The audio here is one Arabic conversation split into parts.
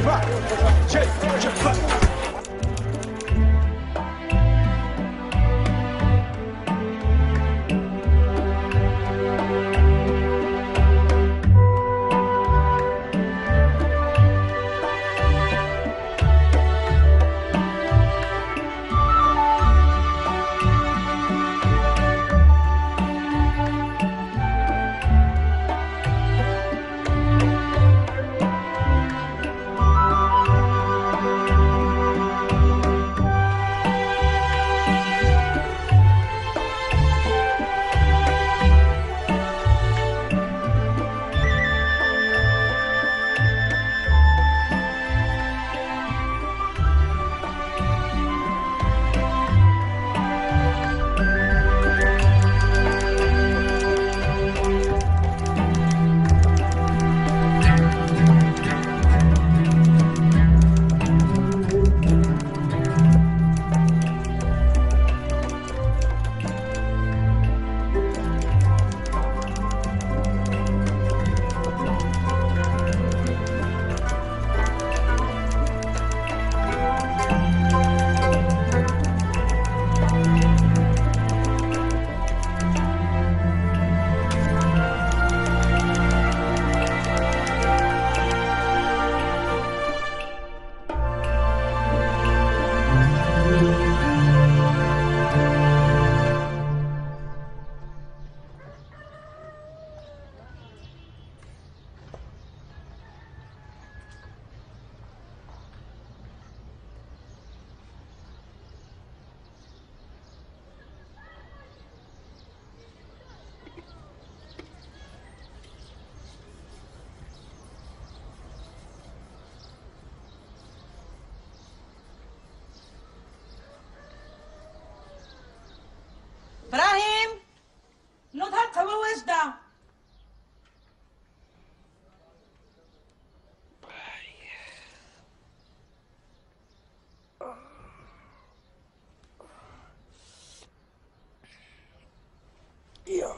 ابراهيم نضهر تسوي وجده. يا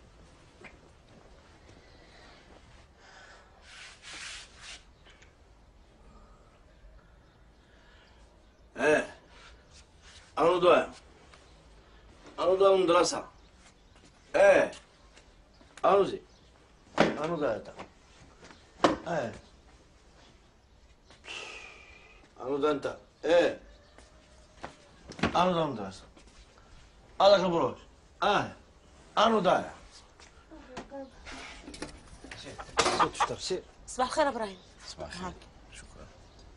ايه انا ضايع من المدرسة. ايه انا زي انا ضايعت. ايه انا ده انت. ايه انا ضايع من المدرسة. الله كبروش. انا ضايع. سير. صباح الخير ابراهيم. صباح الخير. شكرا.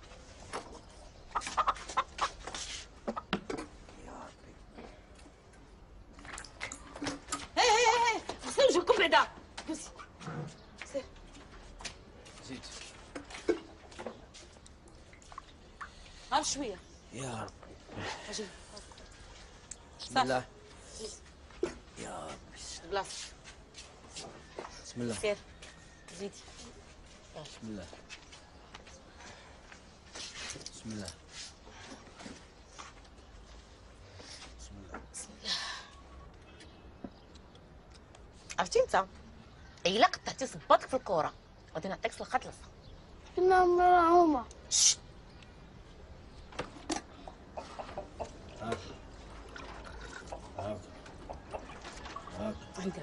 غسلي وجهكم بعدا. سير. زيد. غير شويه. يا رب. اجي. بسم الله. يا رب. بلاصه. بسم الله. سير. زيدي. بسم الله. بسم الله. بسم الله. عرفتي انت؟ الا قطعتي صباطك في الكره غادي نعطيك سلخات لصا. كنا مرعومة. عندك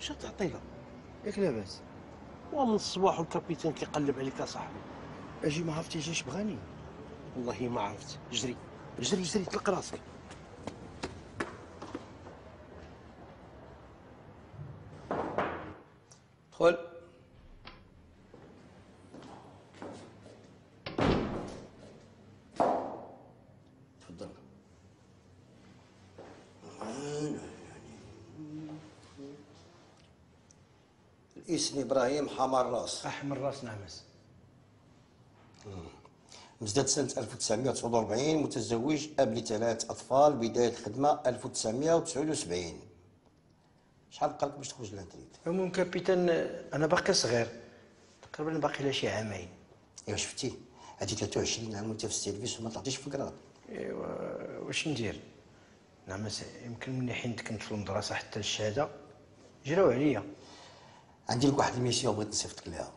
واش تعطي له؟ ياك لاباس؟ ومن الصباح والكابيتان كيقلب عليك اصاحبي. اجي ما عرفتيش اش بغاني. والله ما عرفت. جري جري جري طلق راسك. دخل. تفضل. اسمي ابراهيم حمار راس، احمر راس نعمس. مزداد سنة 1949، متزوج، أب لثلاث أطفال، بداية الخدمة 1979. شحال بقى لك باش تخرج للانتريت؟ المهم كابيتان انا باقي صغير، تقريبا باقي لها شي عامين. ايوا شفتي، هادي 23 عام وانت في السيرفيس وما طلعتيش في الكراد. ايوا واش ندير؟ نعمس يمكن من حين كنت في المدرسه حتى الشهاده جراو عليا. عندي لك واحد الميسيون بغيت نصيفطك ليها.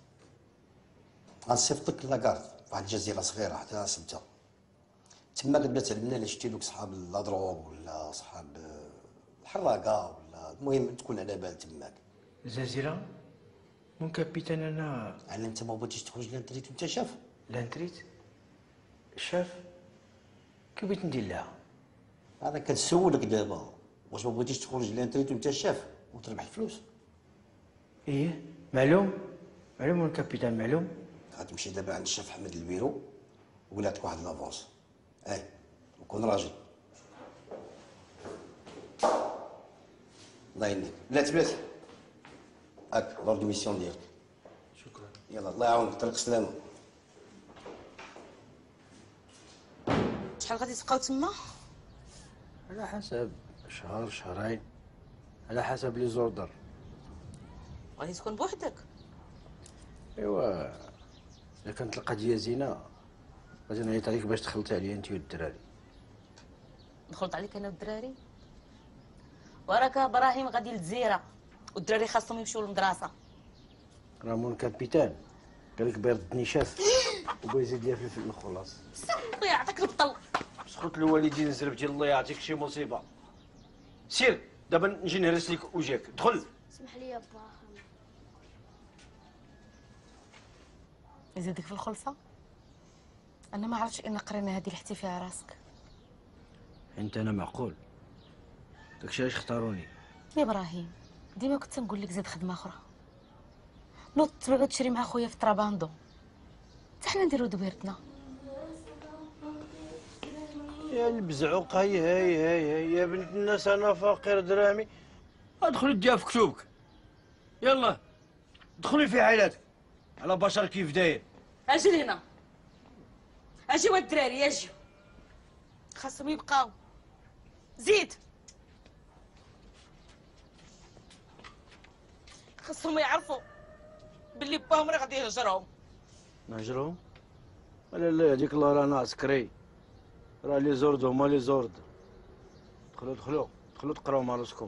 غنصيفطك لاكارد واحد الجزيره صغيره حدا سبته. تما كتبدا تعلمنا الا شتي دوك صحاب لاضروب ولا صحاب الحراقه ولا المهم تكون على بال تماك. الجزيره من كابيتان انا على انت ما بغيتيش تخرج للانتريت وانت شاف. لانتريت شاف كي بغيت ندير لها. انا كنسولك دابا واش ما بغيتيش تخرج للانتريت وانت شاف وتربح الفلوس؟ ايه معلوم معلوم الكابيتان معلوم. غتمشي دابا عند الشيف حمد البيرو وقول لك واحد لافونس. وكون راجل. الله يهنيك. بلاتي بلاتي هاك لورد ميسيون ديالك. شكرا. يلا الله يعاونك طريق السلامه. شحال غادي تبقاو تما؟ على حسب شهر شهرين على حسب لي زوردر. غادي تكون بوحدك؟ ايوا اذا كانت القضيه زينه غادي نعيط عليك باش تخلطي عليا انت والدراري. دخلت عليك انا والدراري؟ وراك ابراهيم غادي للجزيره والدراري خاصهم يمشيو للمدرسه. راه مون كابيتان قال لك بيض النشاف وبغا يزيد ليا فلفل الخلاص. الله يعطيك البطل. سخط الوالدين زربتي الله يعطيك شي مصيبه. سير دابا نجي نهرس لك وجهك. دخل. اسمح لي يا با. يزيدك في الخلصه؟ انا ما عرفتش ان قرينه هذه لحتي فيها راسك. انت انا معقول داكشي علاش اختاروني. يا ابراهيم ديما كنت نقول لك زيد خدمه اخرى. نوض تبغي تشري مع خويا في طراباندو حتى حنا نديرو دويرتنا. يا البزعوق هاي يا بنت الناس انا فقير درامي. ادخلي ديها في كتوبك. يلا دخلي في حياتك على بشر كيف داير. اجي لهنا اجيو الدراري اجيو خاصهم يبقاو. زيد خاصهم يعرفوا باللي باهم راه غادي يهجرهم. نهجرهم؟ لا هذيك الله رانا عسكري راه لي زورد هما لي زورد. دخلوا تقراو مع راسكم.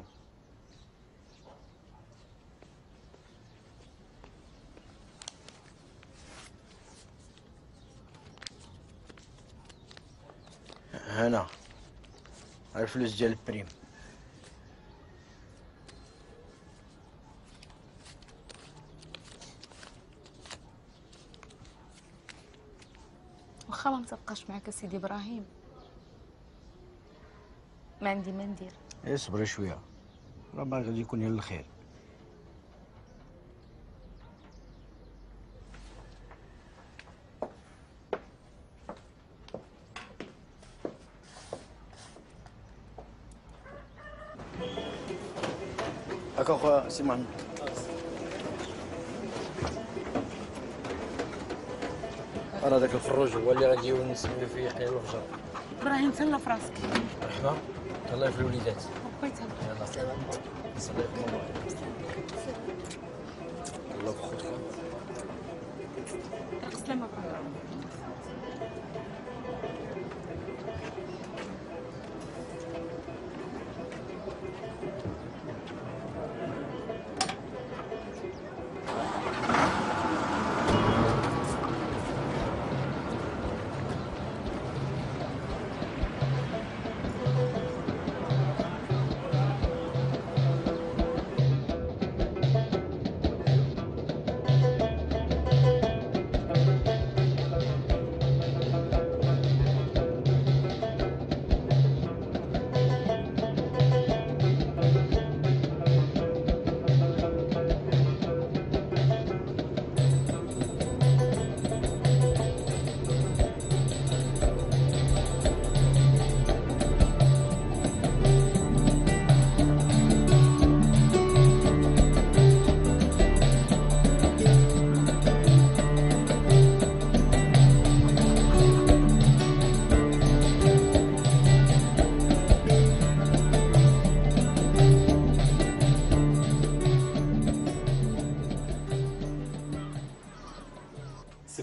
هنا هاي الفلوس ديال البريم. واخا ما متبقاش معاك سيدي ابراهيم ما عندي ما ندير. اصبري شويه راه ما غادي يكون الا الخير. هاكا خويا سي محمد. راه داك الفروج هو اللي غادي نسميو فيه يحيى الوهجر. ابراهيم تهلا في راسك. مرحبا تهلاي في الوليدات. بقيت هلا. يلا سلامتك. سلام الله بخوتكم. السلامة ابراهيم.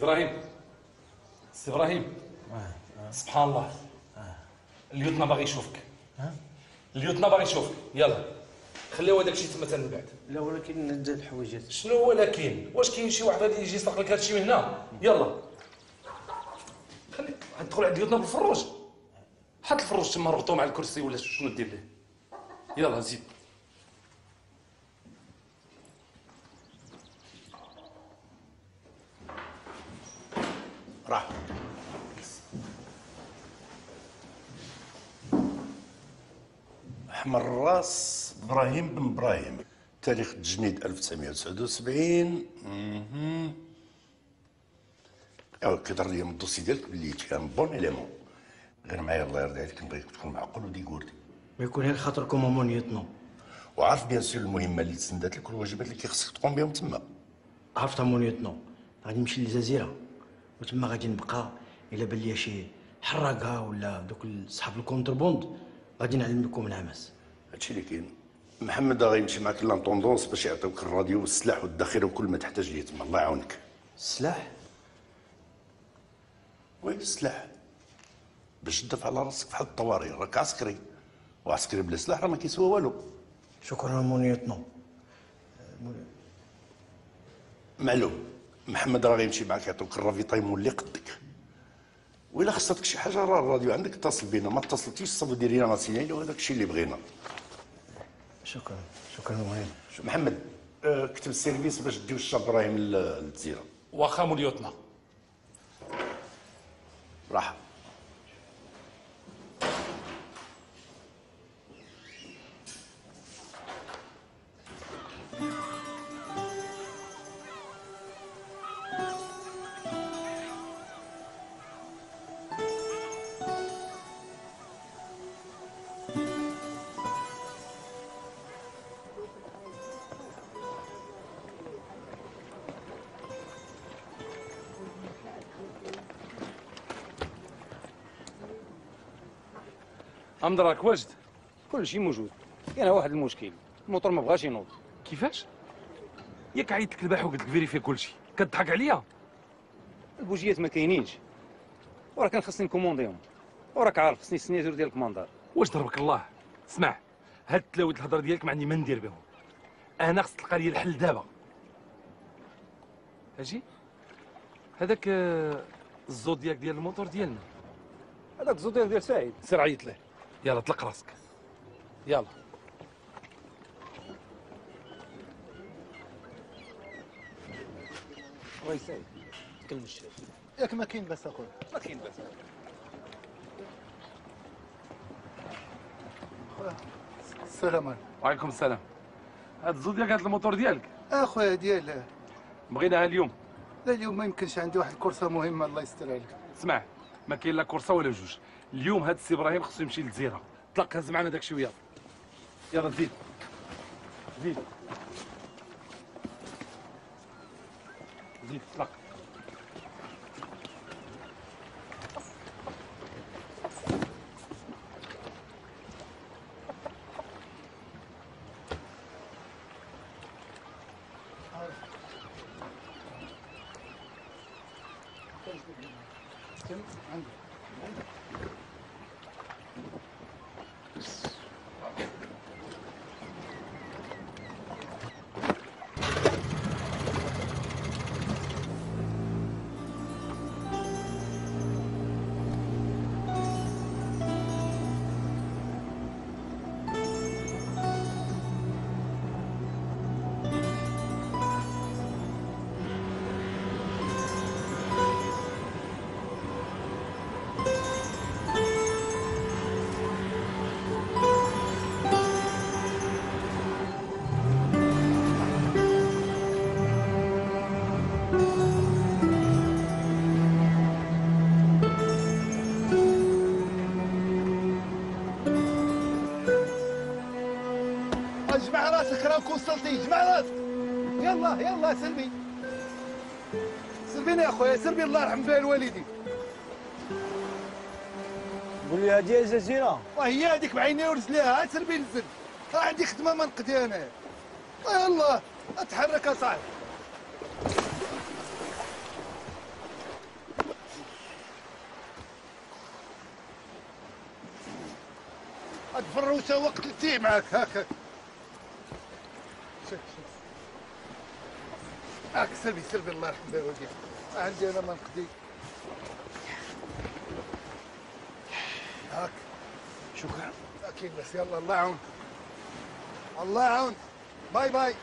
ابراهيم سي ابراهيم سبحان الله اليوتنا باغي يشوفك اليوتنا باغي يشوفك يلا خليو هذاك الشيء تما من بعد. لا ولكن ندز الحوايجات. شنو ولكن واش كاين شي واحد غادي يجي يسرق لك هادشي من هنا؟ يلا خليك غتدخل عند اليوتنا بالفروج، حط الفروج تما ربطو مع الكرسي ولا شنو دير ليه. يلا زيد. راح أحمر الراس إبراهيم بن إبراهيم، تاريخ التجنيد 1979. كيظهر لي من الدوسي ديالك بلي كان بون إليمون، غير معايا الله يرضي عليك نبغيك تكون معقول وديكوردي. ما يكون غير خاطركم امون يطنو. وعارف بيان سور المهمة اللي تسندات لك والواجبات اللي كيخصك تقوم بهم تما. عرفت امون يطنو، غادي نمشي للجزيرة وتما غادي نبقى إلا بان ليا شي حراقة ولا دوك صحاب الكونتربوند غادي نعلمكم العمس. هادشي اللي كاين. محمد غيمشي معاك لانطوندونس باش يعطيوك الراديو والسلاح والذخيره وكل ما تحتاج ليه تما، الله يعاونك. السلاح؟ وين السلاح؟ باش تدافع على راسك في حال الطوارئ، راك عسكري، وعسكري بلا سلاح راه ما كيسوى والو. شكرا مونيتنو. معلوم. محمد راه غيمشي معاك يعطيوك الرافيطايمون اللي قدك. وإلا خصتك شي حاجه راه الراديو عندك، اتصل بينا، ما اتصلتيش صافي ديري لنا سينيال وهذاك الشيء اللي بغينا. شكرا مهم. محمد كتب السيرفيس باش ديو الشاب ابراهيم للجزيره. واخا موليوتنا. راح. امدراك واجد؟ كل شيء موجود. كاين واحد المشكل، الموتور ما بغاش ينوض. كيفاش؟ ياك عيطت لك البارح وقلت لك فيريفي كلشي، كتضحك عليا؟ البوجيات ما كاينينش، وراه كان خصني نكومونديهم، وراك عارف خصني السيناتور ديال الكماندار. واش ضربك الله؟ اسمع، هاد التلاوت الهضره ديالك ما عندي ما ندير بهم. انا خص تلقى لي الحل دابا. اجي هذاك الزودياك ديال الموتور ديالنا، هذاك الزودياك ديال سعيد، سير عيط ليه. يلا طلق راسك، يلا. وي سعيد تكلم الشيخ. ياك ما كاين باس اخويا، ما كاين باس. السلام عليكم. وعليكم السلام. هاد الزودياك هاد الموتور ديالك؟ اخويا ديال بغيناها اليوم. لا اليوم ما يمكنش، عندي واحد الكورسه مهمه الله يستر عليك. اسمع، ما كاين لا كورسه ولا جوج. اليوم هاد السي ابراهيم خصو يمشي للجزيره. طلق هز معنا داك شويه. يلا زيد زيد زيد طلق. جمع راسك راك وصلتي، جمع راسك. يلا سلبي سلبيني يا اخويا، سلبي الله يرحم فيها الوالدين. قول لي هادي الجزيرة. وهي هذيك بعيني ورجليها، سلبي نزل، راه عندي خدمه ما نقضيها انا. يلا اتحرك يا صاحبي. الفروسه وقتلتيه معاك هاك شوف هاك سلبي الله يرحم بها والديك عندي انا ما نقضي هاك شكرا. اكيد بس يلا الله يعاون الله يعاون باي باي.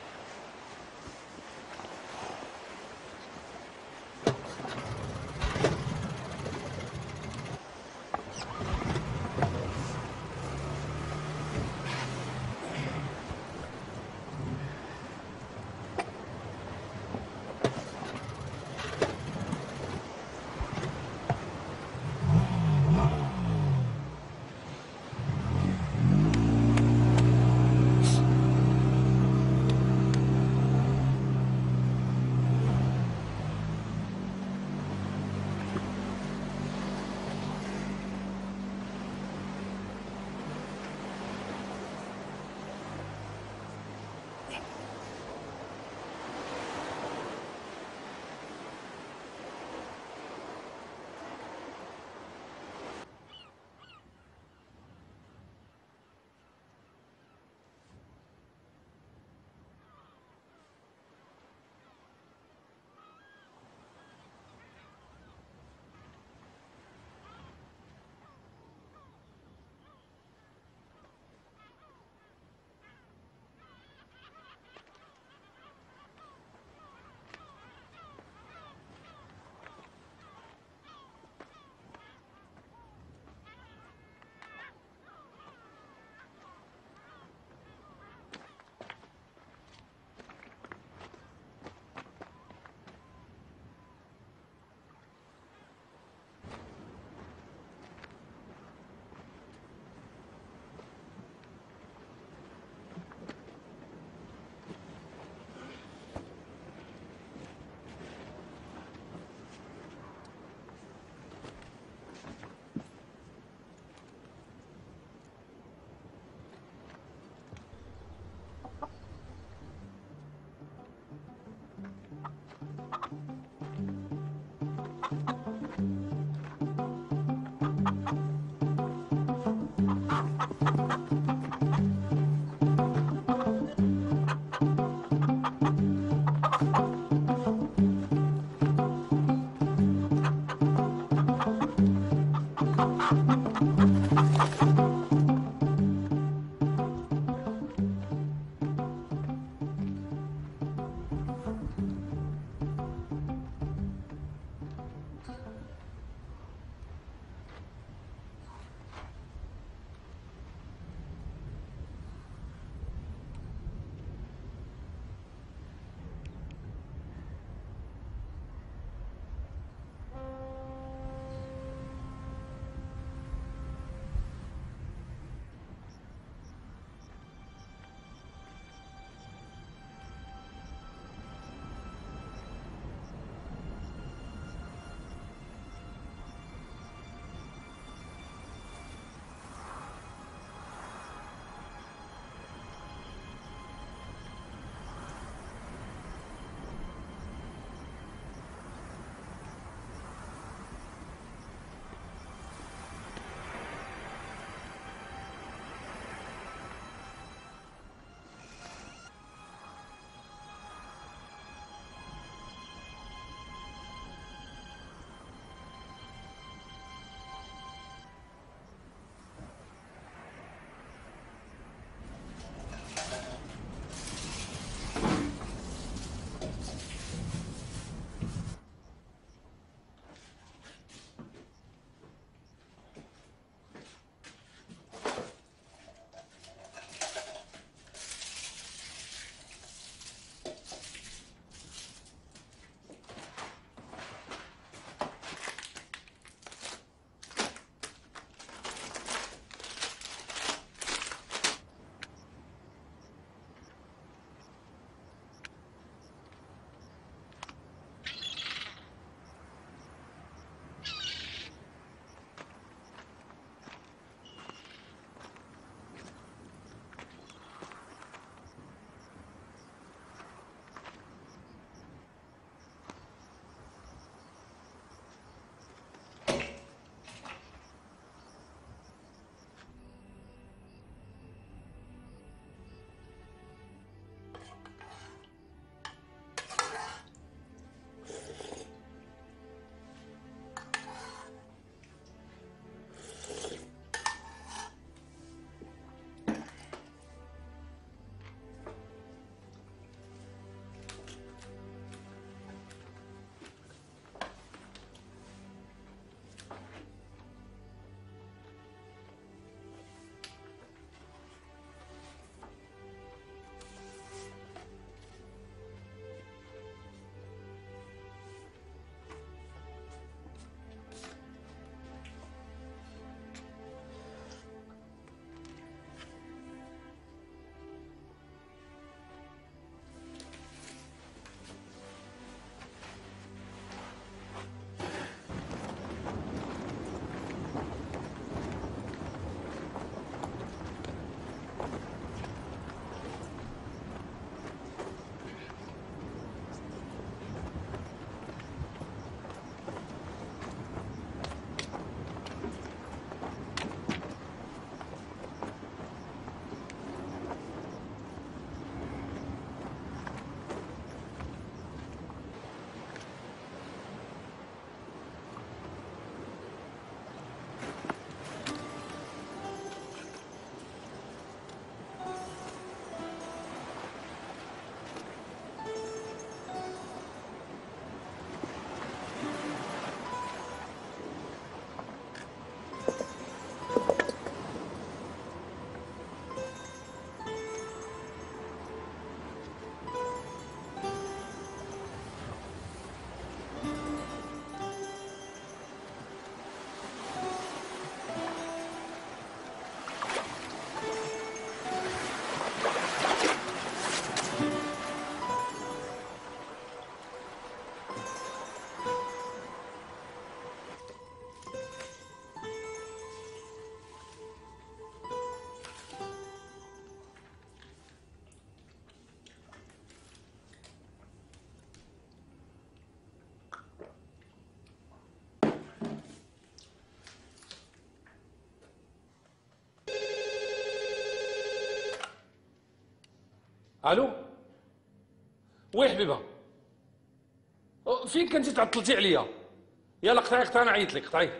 الو وي حبيبه، فين كنتي تعطلتي عليا؟ يلا قطعي انا عيطت لك، قطعي.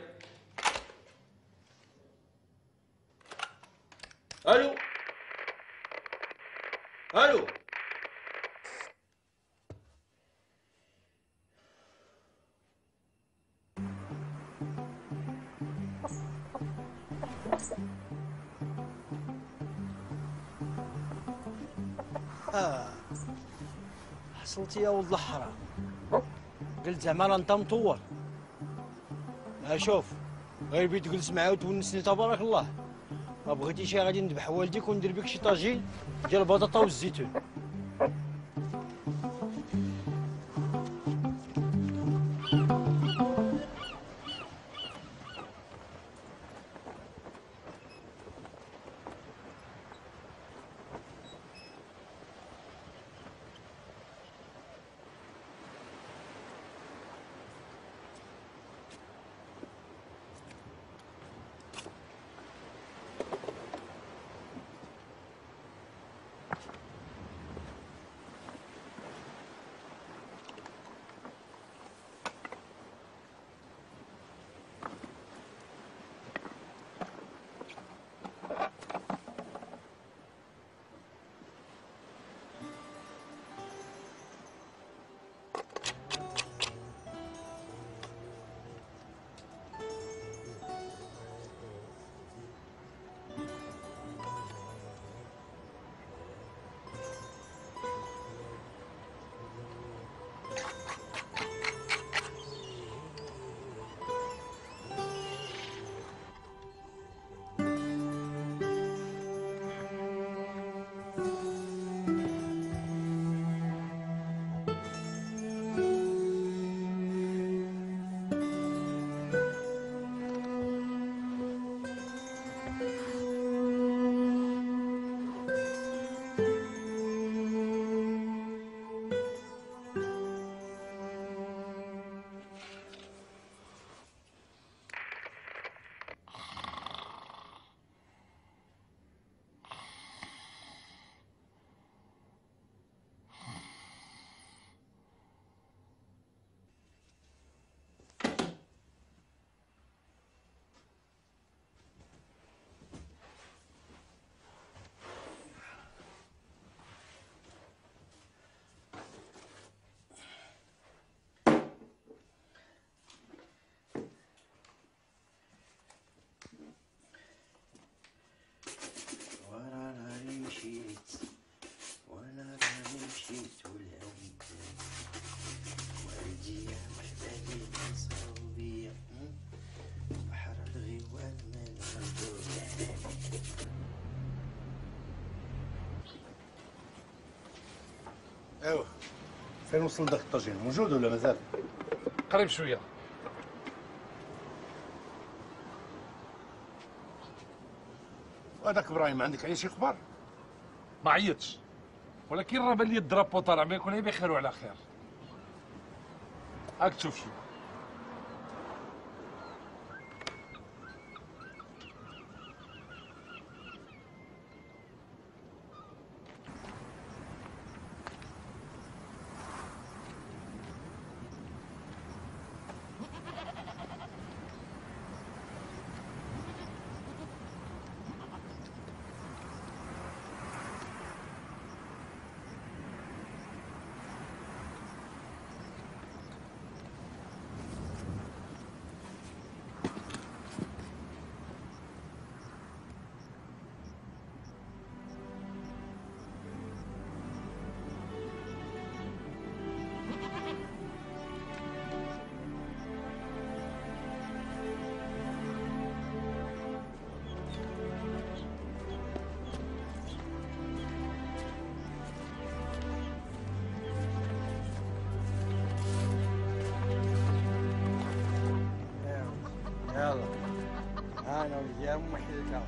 الو الو. حصلتي يا ولد الحرام، قلت زعما راه انت مطور. شوف، غير بغيت تجلس معايا وتونسني تبارك الله. ما بغيتيش غادي نذبح والديك وندير بك شي طاجين ديال البطاطا والزيتون. ايوا فين وصل داك الطاجين؟ موجود ولا مازال؟ قريب شويه. وهذاك ابراهيم عندك عليه شي اخبار؟ ما عيطش، ولكن راه بان لي الدرابو طالع، ما يكون بخير وعلى خير. هاك تشوف شو. يلا انا وياه محلتها.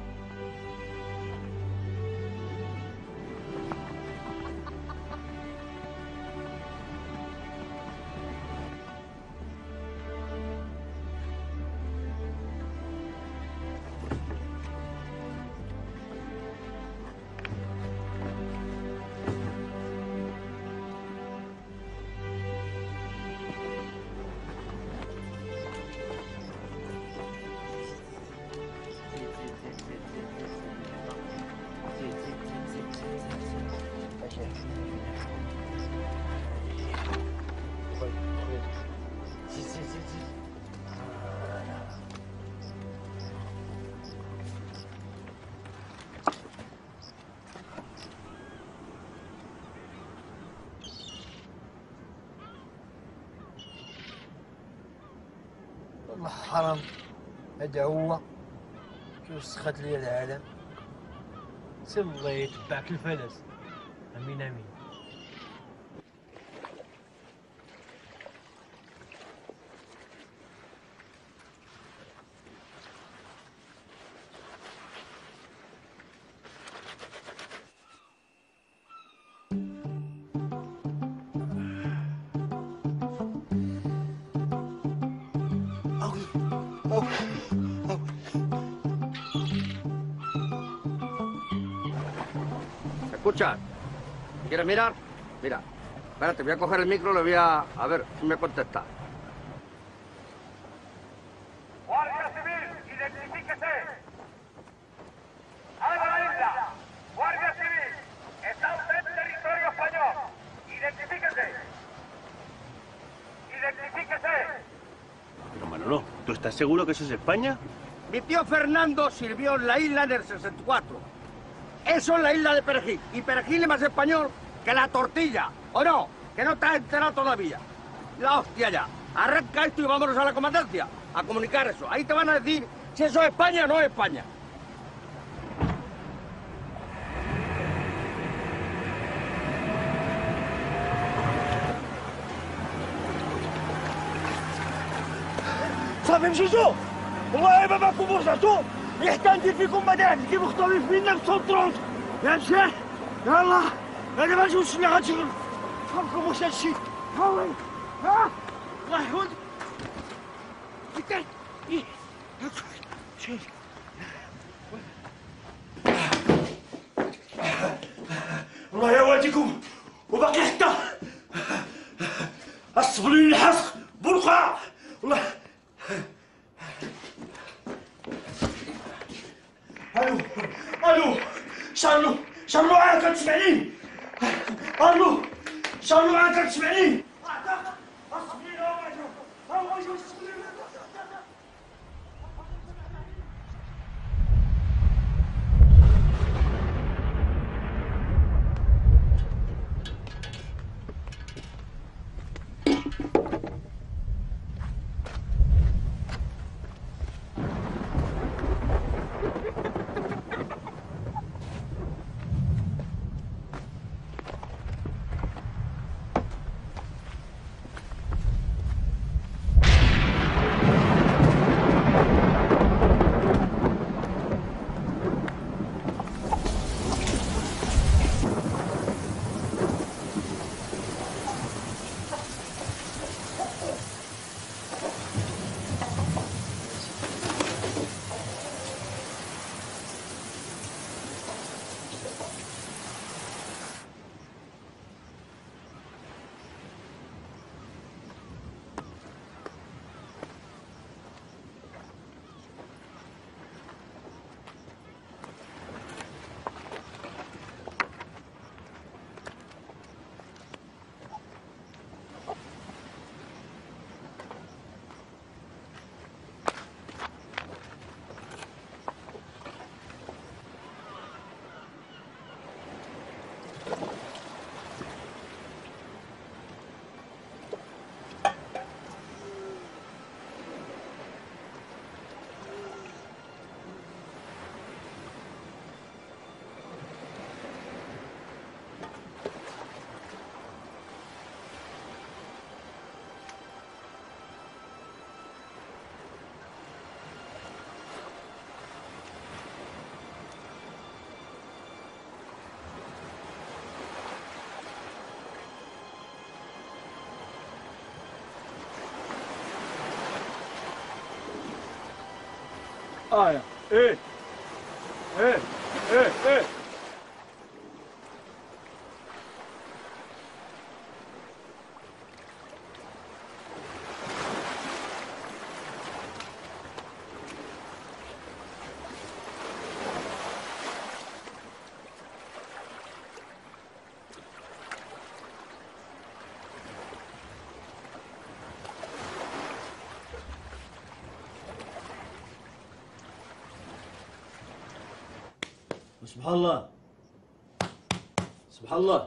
الله حرام، هذا هو كي وسخت لي العالم. سير الله يتبعك الفلس. امين امين. Escucha, ¿quieres mirar? Mira, espérate, voy a coger el micro y le voy a ver si me contesta. Guardia Civil, identifíquese. ¡Abra la isla! Guardia Civil, está usted en territorio español. Identifíquese. Identifíquese. Pero Manolo, ¿tú estás seguro que eso es España? Mi tío Fernando sirvió en la isla en el 64. Eso es la isla de Perejil. Y Perejil es más español que la tortilla. ¿O no? Que no estás enterado todavía. La hostia ya. Arranca esto y vámonos a la comandancia. A comunicar eso. Ahí te van a decir si eso es España o no es España. صافي مشيتو؟ والله ما معكم ورجعتو. حتى ندير فيكم مدارك كي مختارين فينا بتونطرونت. يا مشاه يلا انا ما نجوش اللي غنشغل. فهمكم واش هادشي؟ ها الله يحفظ. والله يا والديكم وباقي حتى الصبر لي الحسق برقع والله. الو الو شارلو عاد كتسمعني؟ الو شارلو عاد كتسمعني؟ ايه ايه ايه ايه ايه سبحان الله سبحان الله.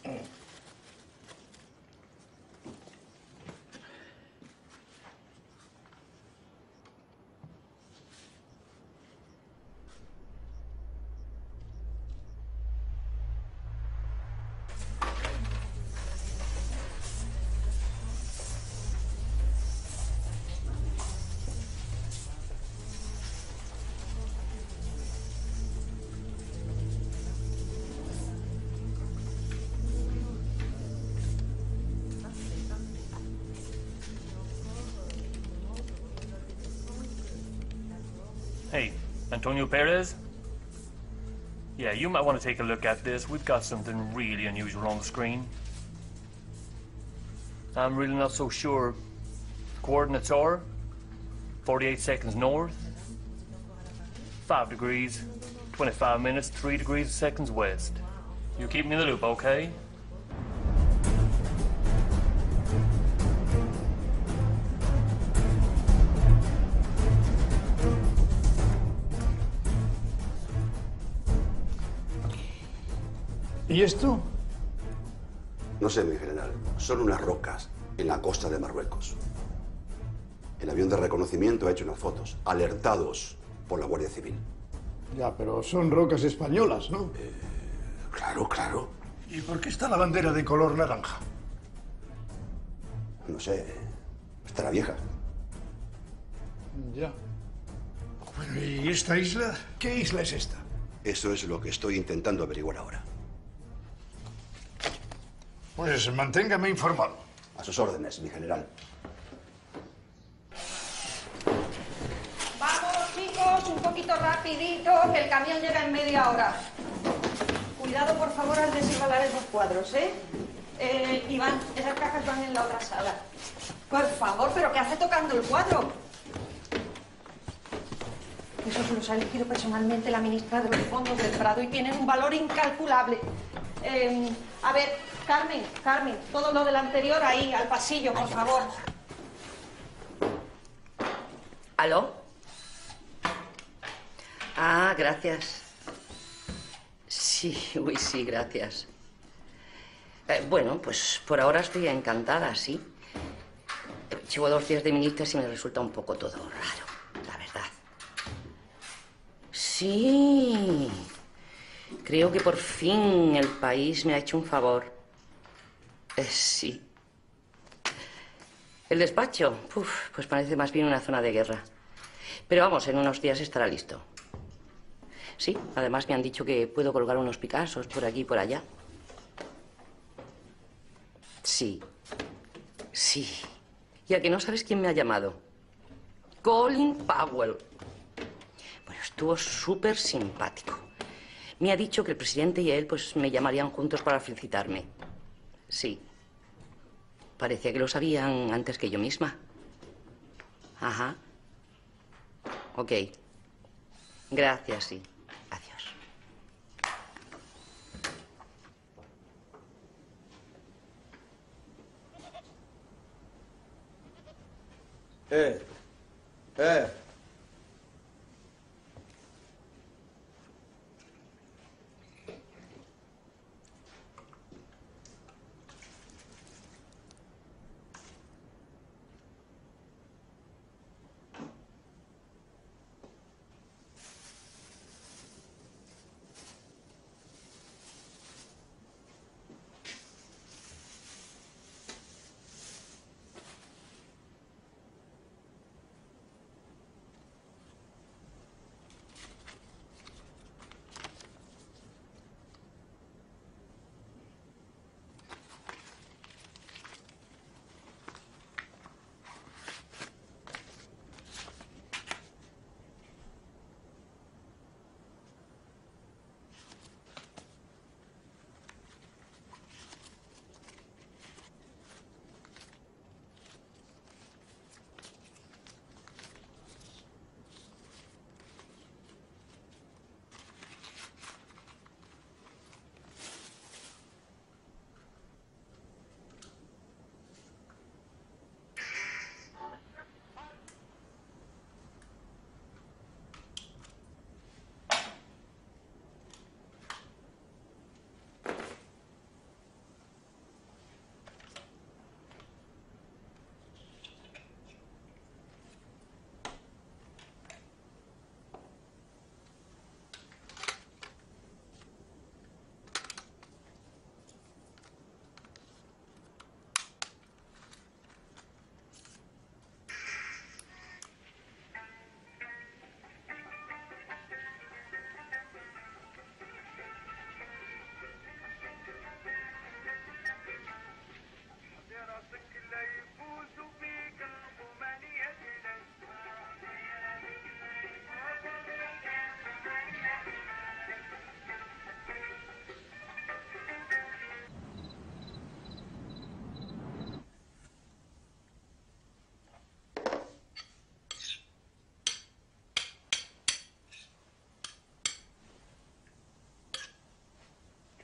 Hey, Antonio Perez? Yeah, you might want to take a look at this. We've got something really unusual on the screen. I'm really not so sure. Coordinates are 48 seconds north, 5 degrees, 25 minutes, 3 degrees seconds west. You keep me in the loop, okay? ¿Y esto? No sé, mi general. Son unas rocas en la costa de Marruecos. El avión de reconocimiento ha hecho unas fotos, alertados por la Guardia Civil. Ya, pero son rocas españolas, ¿no? Claro, claro. ¿Y por qué está la bandera de color naranja? No sé. Estará vieja. Ya. Bueno, ¿y esta isla? ¿Qué isla es esta? Eso es lo que estoy intentando averiguar ahora. Pues manténgame informado. A sus órdenes, mi general. Vamos, chicos, un poquito rapidito, que el camión llega en media hora. Cuidado, por favor, al desembalar esos cuadros, ¿eh? Iván, esas cajas van en la otra sala. Por favor, ¿pero qué hace tocando el cuadro? Esos los ha elegido personalmente la ministra de los Fondos del Prado y tienen un valor incalculable. A ver, Carmen, todo lo del anterior ahí, al pasillo, por favor. ¿Aló? Ah, gracias. Sí, uy, sí, gracias. Bueno, pues por ahora estoy encantada, sí. Llevo 2 días de ministras y me resulta un poco todo raro, la verdad. Sí. Creo que por fin el país me ha hecho un favor. Sí. El despacho, pues parece más bien una zona de guerra. Pero vamos, en unos días estará listo. Sí, además me han dicho que puedo colgar unos Picassos por aquí y por allá. Sí. Sí. ¿Y a que no sabes quién me ha llamado? Colin Powell. Bueno, estuvo súper simpático. Me ha dicho que el presidente y él pues me llamarían juntos para felicitarme. Sí. Parecía que lo sabían antes que yo misma. Ajá. Ok. Gracias, sí. Adiós. Eh.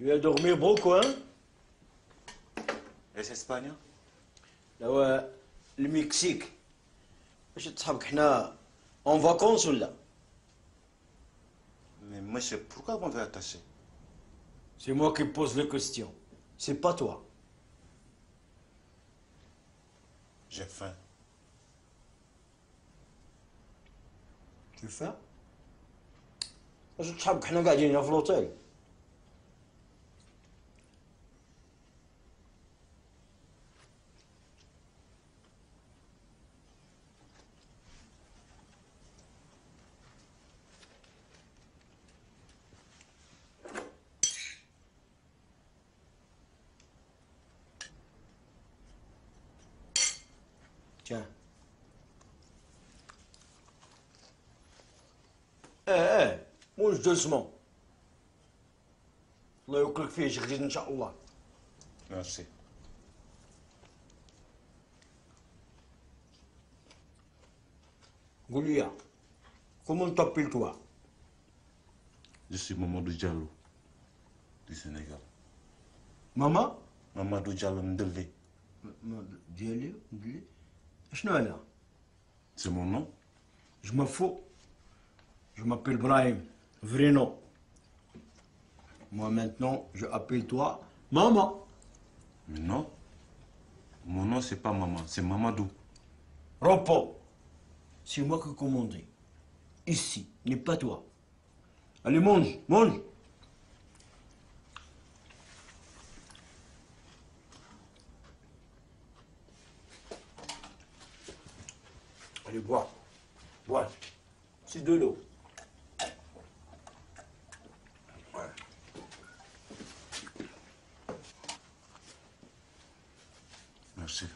Tu as dormi beaucoup, hein? ايش اسبانيا؟ لو المكسيك باش تصحابك حنا اون فاكونس ولا؟ Mais monsieur, pourquoi vous m'avez attaché? C'est moi qui pose les questions. C'est pas toi. J'ai faim. Tu faim؟ باش تصحابك حنا قاعدين هنا في الوطيل. Tiens. موش doucement. الله يوكلك فيه جديد ان شاء الله. Merci. قول لي comment t'appelles toi? Je suis Mamadou Diallo du Sénégal. Maman? Mamadou Diallo Ndele. ديالي شنو انا؟ C'est mon nom? Je m'en fous. Je m'appelle Brahim. Vrai nom. Moi maintenant, je appelle toi maman. Mais non. Mon nom c'est pas maman, c'est Mamadou. Repos. C'est moi qui commande. Ici, n'est pas toi. Allez, mange, mange. Allez, bois. Bois. C'est de l'eau. Merci.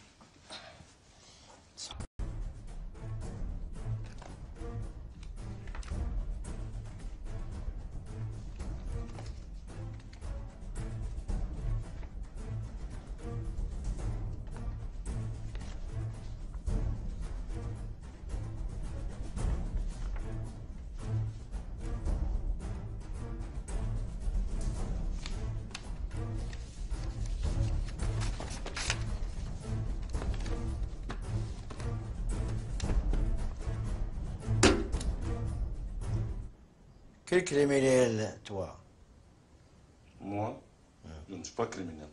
Quel criminel, toi? Moi, je ne suis pas criminel.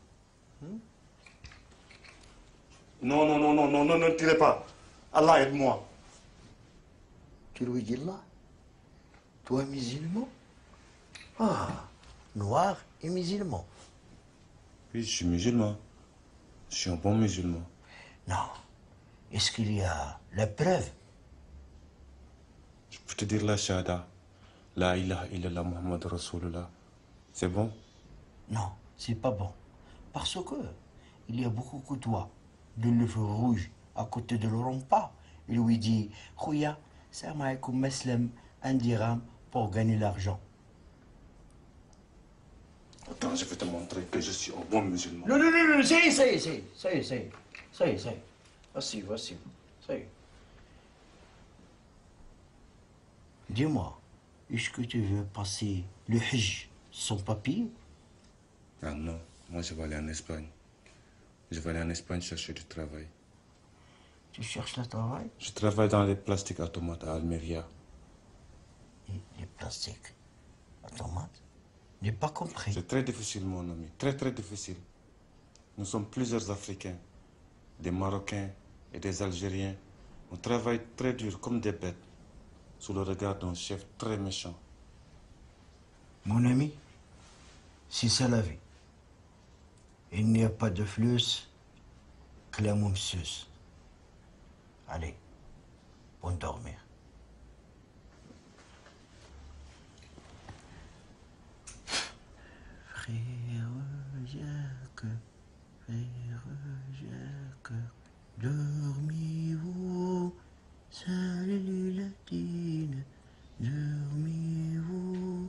Non, non, non, non, non, non, ne tirez pas. Allah aide-moi. Tu lui dis là? Toi, musulman? Ah, noir et musulman. Oui, je suis musulman. Je suis un bon musulman. Non. Est-ce qu'il y a la preuve? Je peux te dire la shahada. La ilaha illallah Muhammad Rasulullah. C'est bon? Non, c'est pas bon. Parce que il y a beaucoup que toi, de le feu rouge à côté de l'Europa. Il lui dit, Khouya, salam alaikum maslam, un dirham pour gagner l'argent. Attends, je vais te montrer que je suis un bon musulman. Non, non, non, non, ça y est, ça y est, ça y est, ça y est, ça y est, ça y est, ça y est. Voici, voici, ça y est. Dis-moi, est-ce que tu veux passer le Hajj sans papier? Ah non, moi je vais aller en Espagne. Je vais aller en Espagne chercher du travail. Tu cherches le travail? Je travaille dans les plastiques automates à Almeria. Les plastiques automates? Je n'ai pas compris. C'est très difficile, mon ami, très très difficile. Nous sommes plusieurs Africains, des Marocains et des Algériens. On travaille très dur comme des bêtes, sous le regard d'un chef très méchant. Mon ami, c'est ça la vie. Il n'y a pas de flux que la mousseuse. Allez, bon dormir. Frère Jacques, dormez-vous, salut latine, dormez-vous.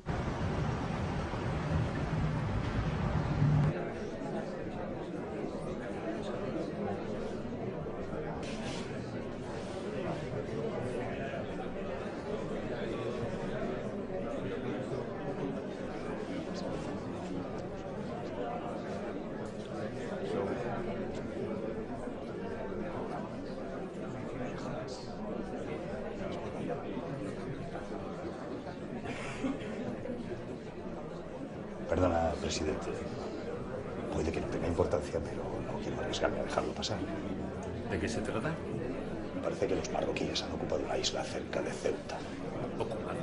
presidente. Puede que no tenga importancia, pero no quiero arriesgarme a dejarlo pasar. ¿De qué se trata? Parece que los marroquíes han ocupado una isla cerca de Ceuta. ¿Ocupado?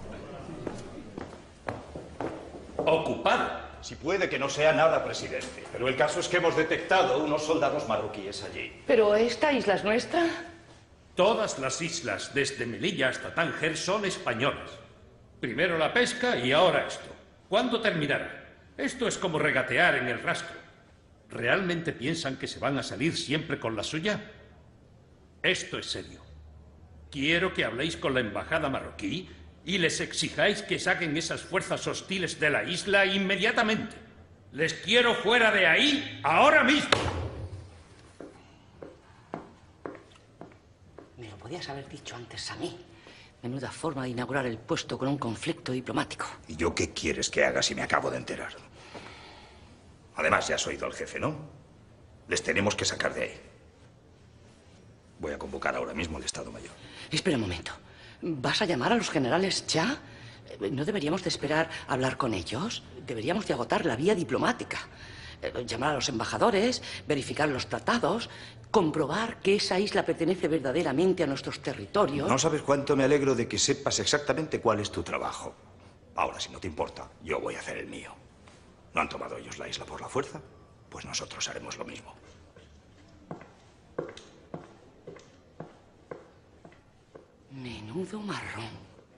¿Ocupado? Si puede que no sea nada, presidente, pero el caso es que hemos detectado unos soldados marroquíes allí. ¿Pero esta isla es nuestra? Todas las islas, desde Melilla hasta Tánger, son españolas. Primero la pesca y ahora esto. ¿Cuándo terminará? Esto es como regatear en el rastro. ¿Realmente piensan que se van a salir siempre con la suya? Esto es serio. Quiero que habléis con la embajada marroquí y les exijáis que saquen esas fuerzas hostiles de la isla inmediatamente. Les quiero fuera de ahí ahora mismo. Me lo podías haber dicho antes a mí. Menuda forma de inaugurar el puesto con un conflicto diplomático. ¿Y yo qué quieres que haga si me acabo de enterar? Además, ya has oído al jefe, ¿no? Les tenemos que sacar de ahí. Voy a convocar ahora mismo al Estado Mayor. Espera un momento. ¿Vas a llamar a los generales ya? ¿No deberíamos de esperar a hablar con ellos? Deberíamos de agotar la vía diplomática. Llamar a los embajadores, verificar los tratados, comprobar que esa isla pertenece verdaderamente a nuestros territorios. No sabes cuánto me alegro de que sepas exactamente cuál es tu trabajo. Ahora, si no te importa, yo voy a hacer el mío. ¿No han tomado ellos la isla por la fuerza? Pues nosotros haremos lo mismo. Menudo marrón.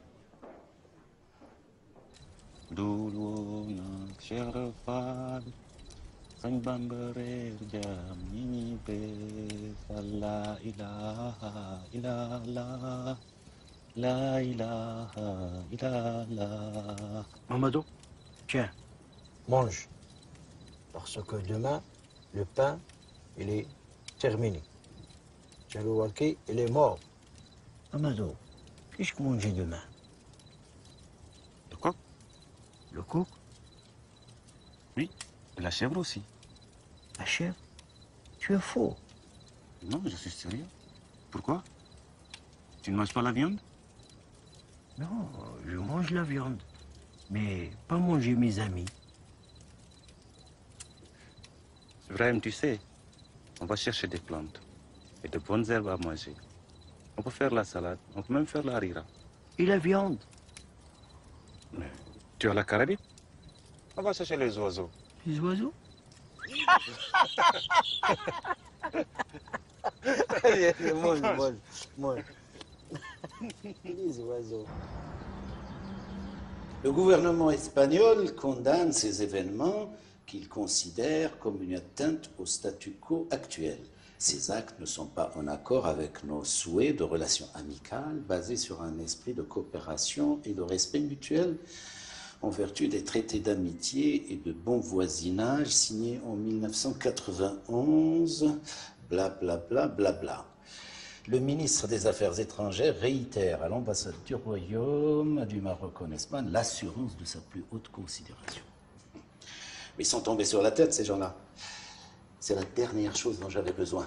Dulu nak syarafat Sangbang berjam ini la ilaha illallah La ilaha illallah. Mamadou, tiens, mange. Parce que demain, le pain, il est terminé. Jalou Walki, il est mort. Mamadou, qu'est-ce que manger demain? Le coq? Le coq? Oui, et la chèvre aussi. La chèvre? Tu es faux. Non, je suis sérieux. Pourquoi? Tu ne manges pas la viande? Non, je mange la viande, mais pas manger mes amis. Ibrahim, tu sais, on va chercher des plantes et de bonnes herbes à manger. On peut faire la salade, on peut même faire la harira. Et la viande? Mais tu as la carabine? On va chercher les oiseaux. Les oiseaux? Allez, mange. Les oiseaux. Le gouvernement espagnol condamne ces événements qu'il considère comme une atteinte au statu quo actuel. Ces actes ne sont pas en accord avec nos souhaits de relations amicales basées sur un esprit de coopération et de respect mutuel en vertu des traités d'amitié et de bon voisinage signés en 1991, blablabla, bla. Le ministre des Affaires étrangères réitère à l'ambassade du Royaume du Maroc en Espagne l'assurance de sa plus haute considération. Mais ils sont tombés sur la tête, ces gens-là. C'est la dernière chose dont j'avais besoin.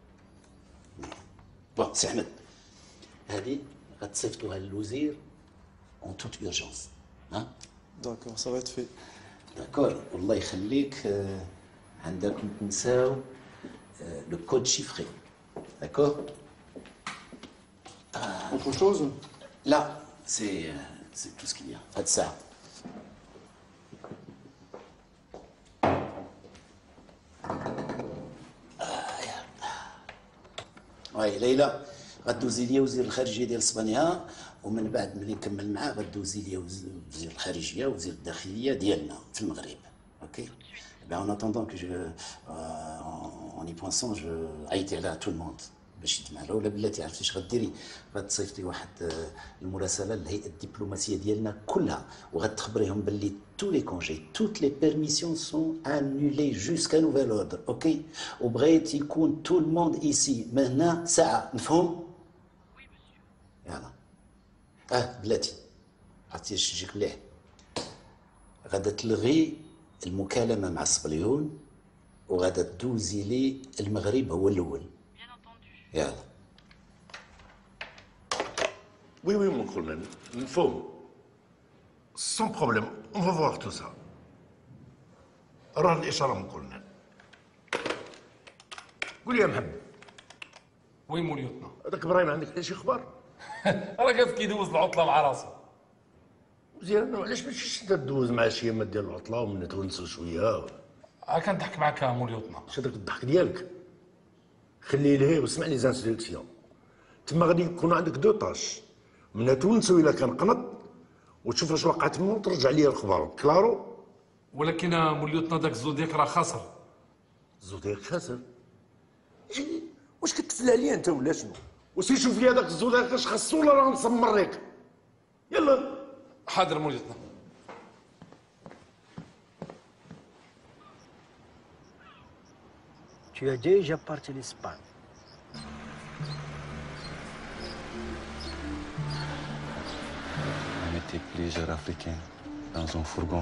Bon, c'est Ahmed. Hadi, غتصيفطوها للوزير en toute urgence. Hein? D'accord, ça va être fait. D'accord, والله يخليك عندكم تنساو le code chiffré. D'accord? Autre chose? Là, c'est tout ce qu'il y a. Faites ça. وي ليلى غدوزي ليا وزير الخارجيه ديال اسبانيا ومن بعد ملي نكمل معاه غدوزي ليا وزير الخارجيه وزير الداخليه ديالنا في المغرب. اوكي؟ En attendant que en y pensant, je عيطي على tout le monde باش يتمالوا ولا بلاتي عرفتي اش غديري؟ غتصيفطي واحد المراسله للهيئه الدبلوماسيه ديالنا كلها وغتخبريهم باللي tous les congés, toutes les permissions sont annulées jusqu'à nouvel ordre, ok? وبغيت يكون tout le monde ici من هنا ساعه، مفهوم؟ يلا بلاتي عرفتي اش تجيك مليح؟ غادا تلغي المكالمه مع الصبليون وغادا تدوزي لي المغرب هو الاول. يلا. Oui, mon colonel. Faut. Sans problème. On va voir tout ça. راه الاشاره من كلنا. قول لي يا محمد. وين موليوتنا؟ هذاك ابراهيم عندك عليه شي خبر؟ راه كيف كيدوز العطله مع راسو. مزيان، علاش ما تمشيش انت تدوز مع شي يامات ديال العطله ومن تونسوا شويه؟ كنضحك معاك موليوتنا. اش هذاك الضحك ديالك؟ خليه لهي واسمع لي زانستركسيون. تما غادي يكون عندك دو طاش، منها تونسو الا كان قنط وتشوف اش وقع تما وترجع لي الخبر، كلارو؟ ولكن موليوتنا داك الزودياك راه خاسر. الزودياك خاسر؟ واش كتفلى عليا انت ولا شنو؟ وسي شوف لي هذاك الزودياك اش خاصو ولا راه نسمر ليك؟ يلا. حاضر موليوتنا. Tu as déjà parti l'Espagne. On était plusieurs Africains dans un fourgon.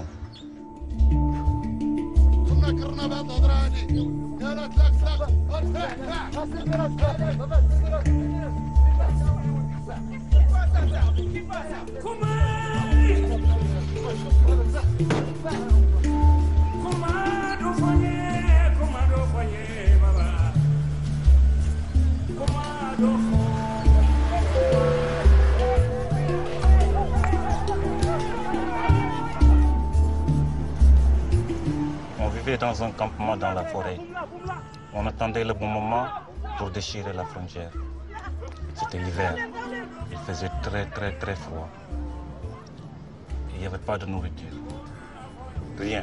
On vivait dans un campement dans la forêt. On attendait le bon moment pour déchirer la frontière. C'était l'hiver. Il faisait très froid. Il n'y avait pas de nourriture. Rien.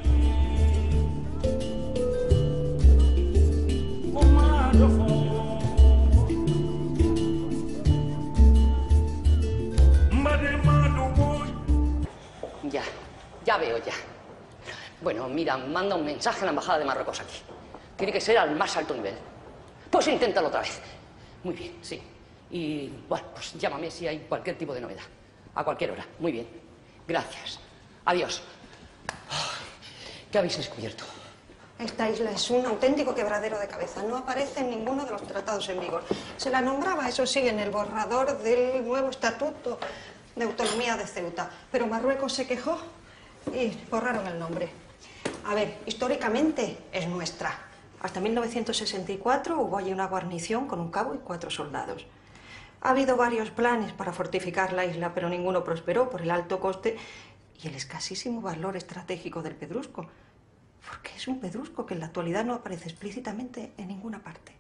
Ya veo ya. Bueno, mira, manda un mensaje a la embajada de Marruecos aquí. Tiene que ser al más alto nivel. Pues inténtalo otra vez. Muy bien, sí. Y bueno, pues llámame si hay cualquier tipo de novedad. A cualquier hora. Muy bien. Gracias. Adiós. ¿Qué habéis descubierto? Esta isla es un auténtico quebradero de cabeza. No aparece en ninguno de los tratados en vigor. Se la nombraba, eso sí, en el borrador del nuevo estatuto de autonomía de Ceuta. Pero Marruecos se quejó y borraron el nombre. A ver, históricamente es nuestra. Hasta 1964 hubo allí una guarnición con un cabo y 4 soldados. Ha habido varios planes para fortificar la isla, pero ninguno prosperó por el alto coste y el escasísimo valor estratégico del pedrusco. Porque es un pedrusco que en la actualidad no aparece explícitamente en ninguna parte.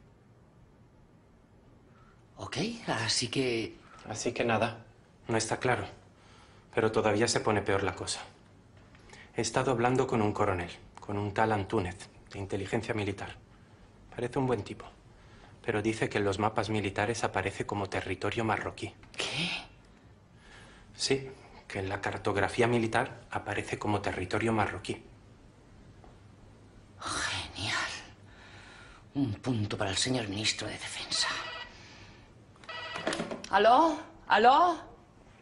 Ok, así que... Así que nada, no está claro. Pero todavía se pone peor la cosa. He estado hablando con un coronel, con un tal Antúnez, de inteligencia militar. Parece un buen tipo, pero dice que en los mapas militares aparece como territorio marroquí. ¿Qué? Sí, que en la cartografía militar aparece como territorio marroquí. Genial. Un punto para el señor ministro de Defensa. ¿Aló? ¿Aló?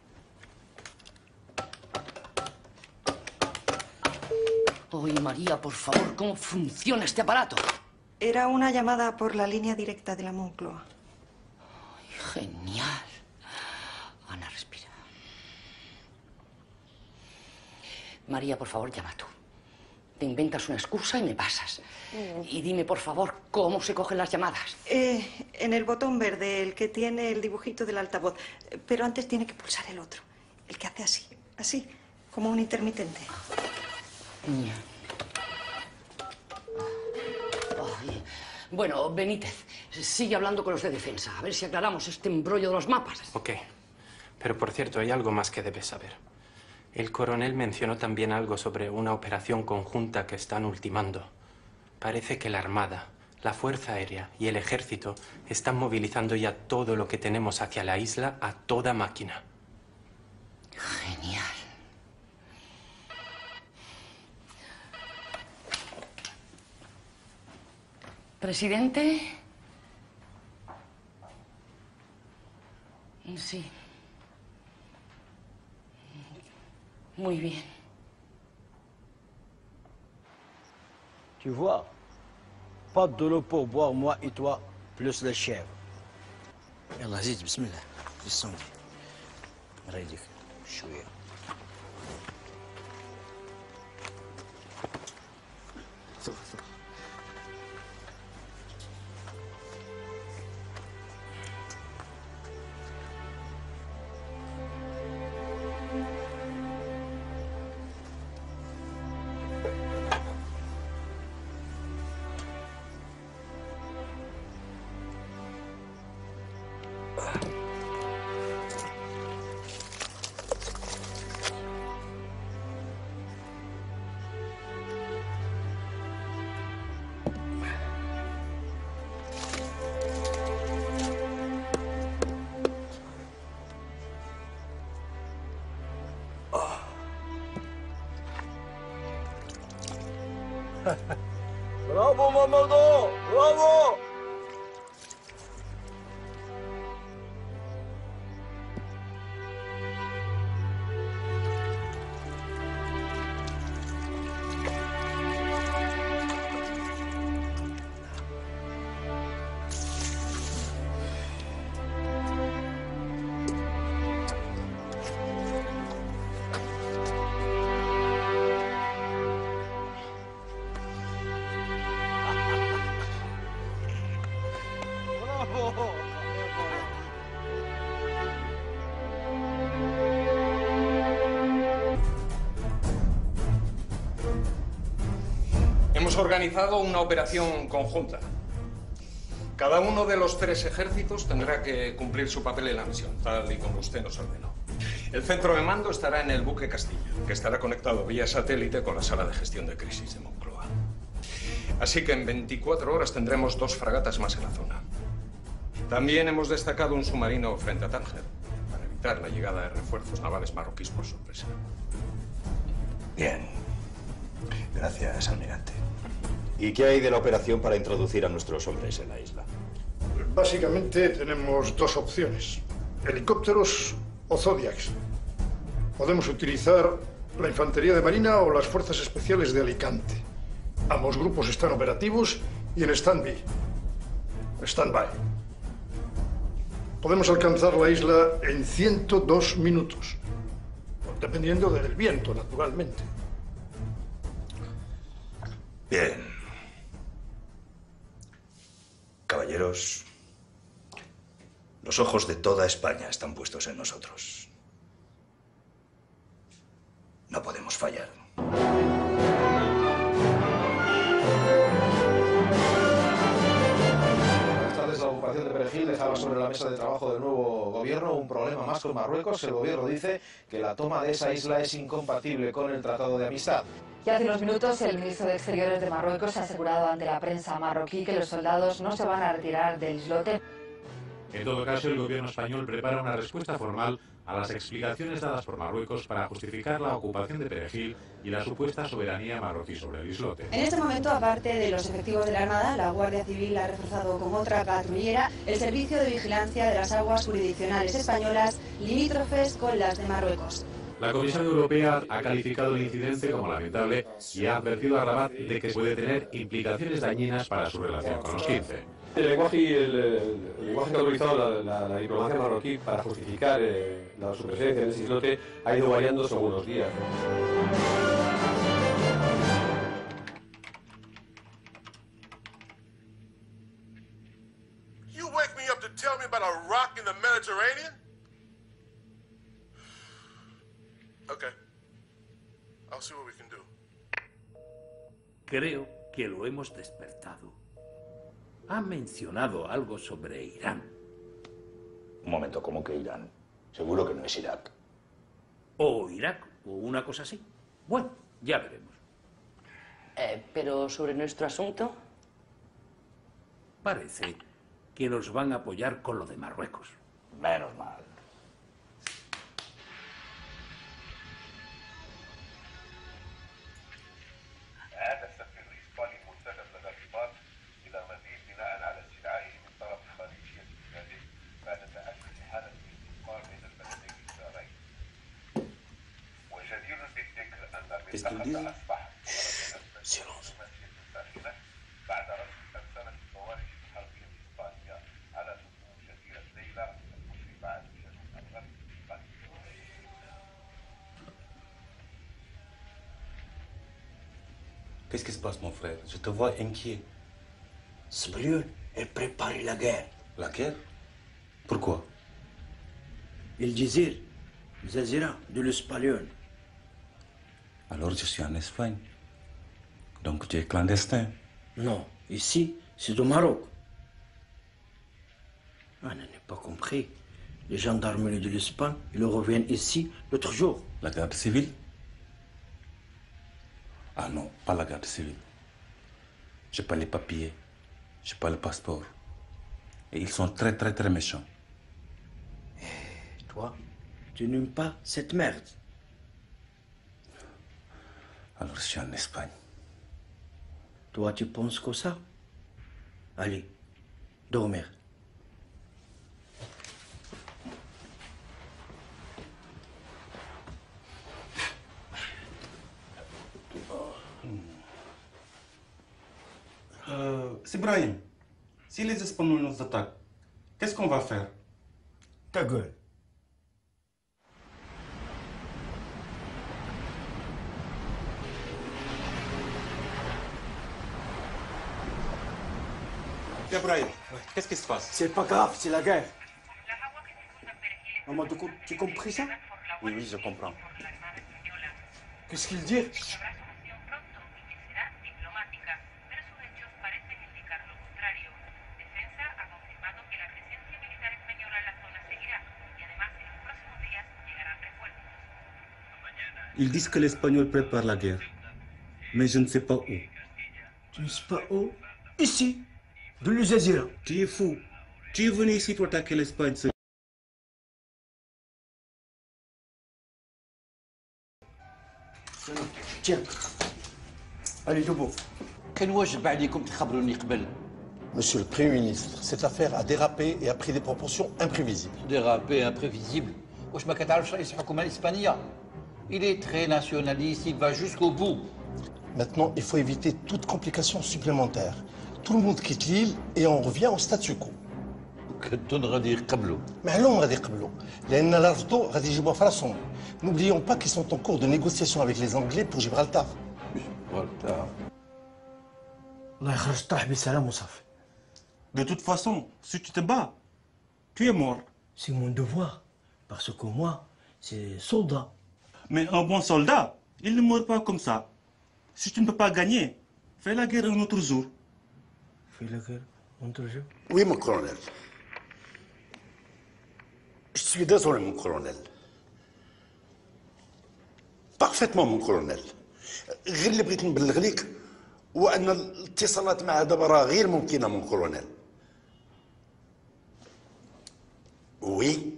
Oye, María, por favor, ¿cómo funciona este aparato? Era una llamada por la línea directa de la Moncloa. Ay, genial. Ana, respira. María, por favor, llama tú. Te inventas una excusa y me pasas. Y dime, por favor, ¿cómo se cogen las llamadas? En el botón verde, el que tiene el dibujito del altavoz. Pero antes tiene que pulsar el otro. El que hace así, así, como un intermitente. Ay. Bueno, Benítez, sigue hablando con los de defensa, a ver si aclaramos este embrollo de los mapas. Ok. Pero por cierto, hay algo más que debes saber. El coronel mencionó también algo sobre una operación conjunta que están ultimando. Parece que la Armada, la Fuerza Aérea y el Ejército están movilizando ya todo lo que tenemos hacia la isla a toda máquina. Genial. ¿Presidente? Sí. Muy bien. Tu vois, pas de l'eau pour boire, moi et toi, plus le chèvre. يلا زيد بسم الله الصندي ريدك شويه Bravo, Mamadou! Bravo! Hemos organizado una operación conjunta. Cada uno de los 3 ejércitos tendrá que cumplir su papel en la misión, tal y como usted nos ordenó. El centro de mando estará en el buque Castillo, que estará conectado vía satélite con la sala de gestión de crisis de Moncloa. Así que en 24 horas tendremos 2 fragatas más en la zona. También hemos destacado un submarino frente a Tánger, para evitar la llegada de refuerzos navales marroquíes por sorpresa. Bien. Gracias, almirante. ¿Y qué hay de la operación para introducir a nuestros hombres en la isla? Básicamente tenemos 2 opciones. Helicópteros o Zodiacs. Podemos utilizar la infantería de marina o las fuerzas especiales de Alicante. Ambos grupos están operativos y en stand-by. Podemos alcanzar la isla en 102 minutos. Dependiendo del viento, naturalmente. Bien. Caballeros, los ojos de toda España están puestos en nosotros. No podemos fallar. Buenas tardes. La ocupación de Perejil dejaba sobre la mesa de trabajo del nuevo gobierno un problema más con Marruecos. El gobierno dice que la toma de esa isla es incompatible con el Tratado de Amistad. Y hace unos minutos el ministro de Exteriores de Marruecos ha asegurado ante la prensa marroquí que los soldados no se van a retirar del islote. En todo caso, el gobierno español prepara una respuesta formal a las explicaciones dadas por Marruecos para justificar la ocupación de Perejil y la supuesta soberanía marroquí sobre el islote. En este momento, aparte de los efectivos de la Armada, la Guardia Civil ha reforzado con otra patrullera el servicio de vigilancia de las aguas jurisdiccionales españolas limítrofes con las de Marruecos. La Comisión Europea ha calificado el incidente como lamentable y ha advertido a Rabat de que puede tener implicaciones dañinas para su relación con los 15. El lenguaje que ha utilizado la diplomacia marroquí para justificar su presencia en ese islote ha ido variando según los días. You wake me up to tell me about a rock in the Mediterranean? Okay. I'll see what we can do. Creo que lo hemos despertado. Ha mencionado algo sobre Irán. Un momento, ¿cómo que Irán? Seguro que no es Irak. O Irak, o una cosa así. Bueno, ya veremos. Pero sobre nuestro asunto... Parece que nos van a apoyar con lo de Marruecos. Menos mal. Qu'est-ce qu'ils disent? Silence. Qu'est-ce qui se passe, mon frère? Je te vois inquiet. Spalion, elle prépare la guerre. La guerre? Pourquoi? Il désire Zazira de l'Espalion. Alors je suis en Espagne. Donc tu es clandestin. Non, ici, c'est au Maroc. Ah, je n'ai pas compris. Les gendarmes de l'Espagne, ils reviennent ici l'autre jour. La garde civile? Ah non, pas la garde civile. J'ai pas les papiers. J'ai pas le passeport. Et ils sont très, très, très méchants. Et toi, tu n'aimes pas cette merde. Alors je suis en Espagne. Toi, tu penses que ça? Allez, dormir. C'est Brahim. Si les Espagnols nous attaquent, qu'est-ce qu'on va faire? Ta gueule. Brahim, qu'est-ce qui se passe? C'est pas grave, c'est la guerre. Maman, tu compris ça? Oui, oui, je comprends. Qu'est-ce qu'il dit? Ils disent que l'Espagnol prépare la guerre. Mais je ne sais pas où. Tu ne sais pas où? Ici, de l'Uzazira. Tu es fou. Tu es venu ici pour attaquer l'Espagne. Tiens. Allez, debout. Monsieur le Premier ministre, cette affaire a dérapé et a pris des proportions imprévisibles. Dérapé, imprévisible. واش ما كتعرفش رئيس الحكومة الإسبانية؟ Il est très nationaliste, il va jusqu'au bout. Maintenant, il faut éviter toute complication supplémentaire. Tout le monde quitte l'île et on revient au statu quo. كنتون غادي يقبلوا. معلوم غادي يقبلوا لأن لا رفضوا غادي يجيبوها في راسهم. N'oublions pas qu'ils sont en cours de négociation avec les Anglais pour Gibraltar. Gibraltar. الله يخرج طاح بسلام وصافي. De toute façon, si tu te bats, tu es mort. C'est mon devoir. Parce que moi, c'est soldat. Mais un bon soldat, il ne meurt pas comme ça. Si tu ne peux pas gagner, fais la guerre un autre jour. Fais la guerre un autre jour? Oui, mon colonel. Je suis désolé, mon colonel. Parfaitement, mon colonel. غير اللي بغيت نبلغ لك هو أن الاتصالات مع دابا راه غير ممكنة، mon colonel. Oui.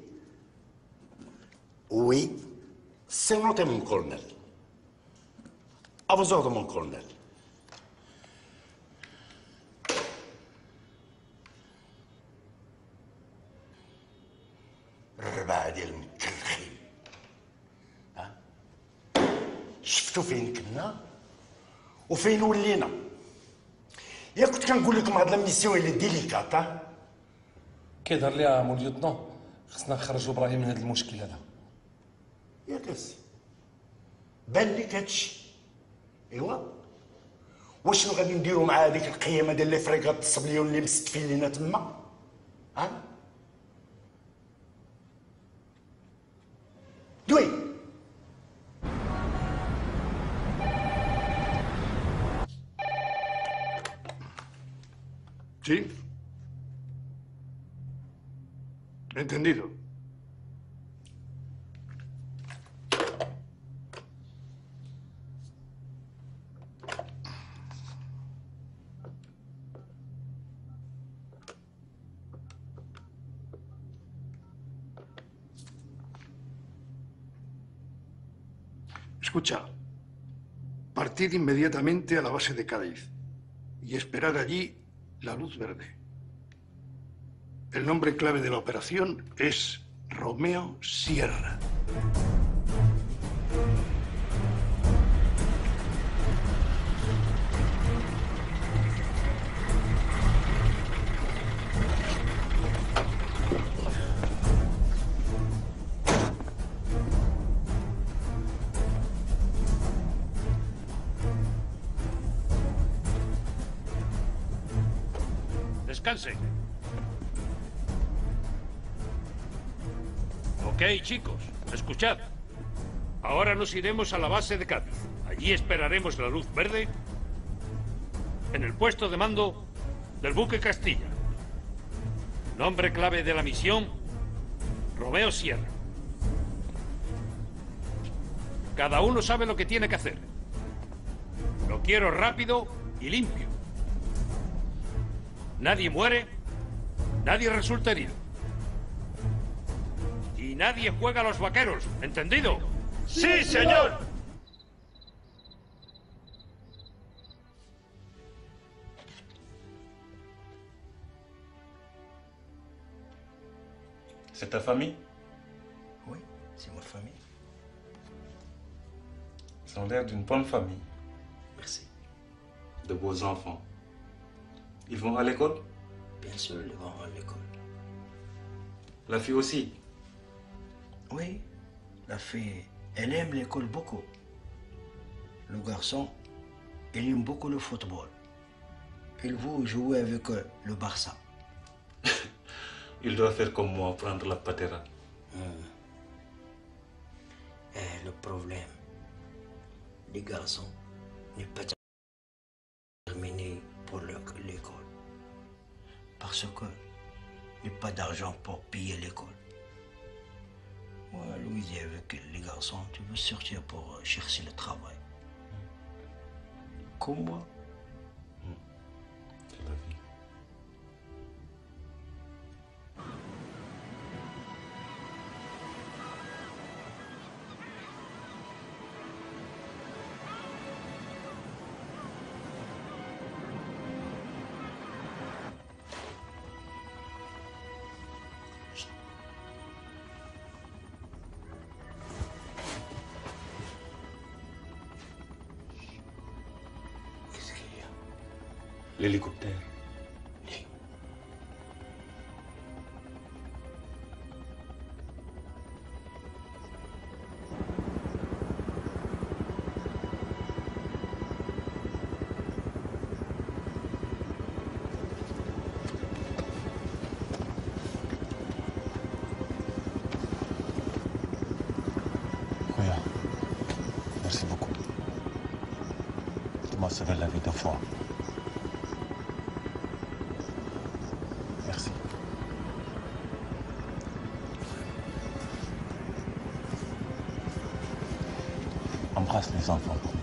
Oui. C'est noté, mon colonel. À vos ordres, mon colonel. الرباعة ديال المكلخين. ها؟ شفتوا فين كنا وفين ولينا. يا كنت كنقول لكم هاد لا ميسيون اللي ديليكات. ها؟ كيظهر لي يا مول ليوتنون خصنا نخرجوا ابراهيم من هذا المشكل هذا. ياك اسي بان لك هادشي. ايوا واش شنو غادي نديرو مع هذيك القيامه ديال لي فريغات الصبليون اللي مستفين لينا تما؟ ها؟ دوي. ¿Sí? Entendido. Escucha, partid inmediatamente a la base de Cádiz y esperad allí la luz verde. El nombre clave de la operación es Romeo Sierra. Descansen. Ok, chicos, escuchad. Ahora nos iremos a la base de Cádiz. Allí esperaremos la luz verde en el puesto de mando del buque Castilla. Nombre clave de la misión, Romeo Sierra. Cada uno sabe lo que tiene que hacer. Lo quiero rápido y limpio. Nadie muere, nadie resulta herido. Y nadie juega a los vaqueros, ¿entendido? ¡Sí, señor! C'est ta famille? Oui, c'est ma famille. Ils ont l'air d'une bonne famille. Merci. De beaux enfants. Ils vont à l'école? Bien sûr, ils vont à l'école. La fille aussi? Oui, la fille, elle aime l'école beaucoup. Le garçon, il aime beaucoup le football. Il veut jouer avec le Barça. Il doit faire comme moi, prendre la patera. Le problème, les garçons ne peuvent pas terminer pour l'école. Parce que il n'y a pas d'argent pour payer l'école. Moi, lui dit avec les garçons, tu veux sortir pour chercher le travail. Comme moi. C'est la vie. L'hélicoptère. Khoya, merci beaucoup. Tu m'as sauvé la vie 2 fois. Merci. Embrasse les enfants pour moi.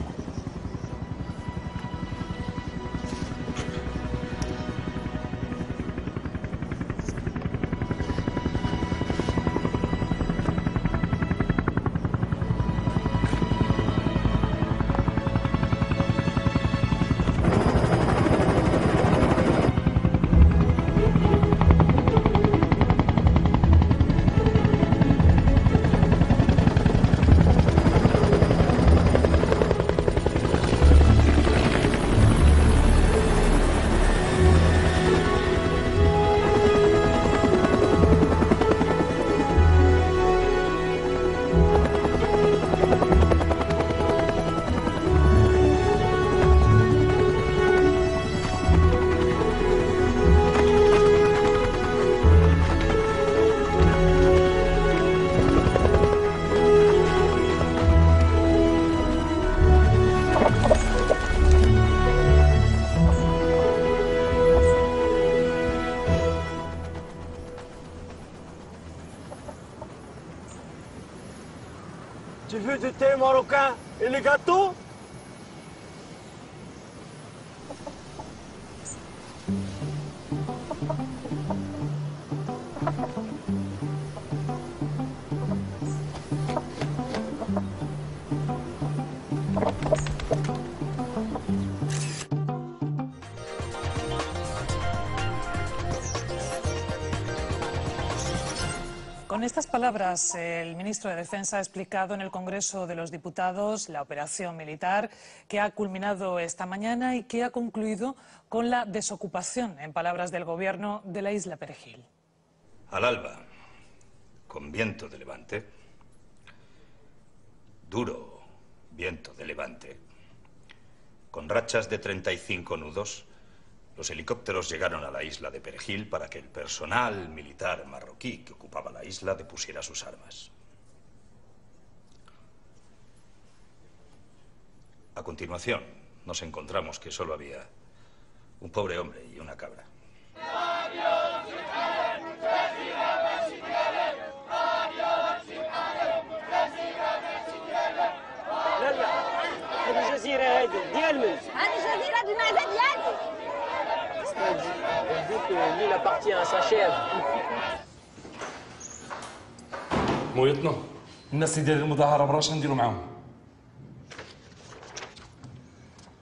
Tu veux du thé marocain et les gâteaux? Con estas palabras, el ministro de Defensa ha explicado en el Congreso de los Diputados la operación militar que ha culminado esta mañana y que ha concluido con la desocupación, en palabras del Gobierno, de la isla Perejil. Al alba, con viento de levante, duro viento de levante, con rachas de 35 nudos, los helicópteros llegaron a la isla de Perejil para que el personal militar marroquí que ocupaba la isla depusiera sus armas. A continuación, nos encontramos que solo había un pobre hombre y una cabra. هذه جزيرة هذه ديال من؟ هذه جزيرة المعزة ديالي. Elle dit que l'île appartient à sa chèvre. مويتنا الناس اللي دايرين المظاهره برا اش نديروا معاهم؟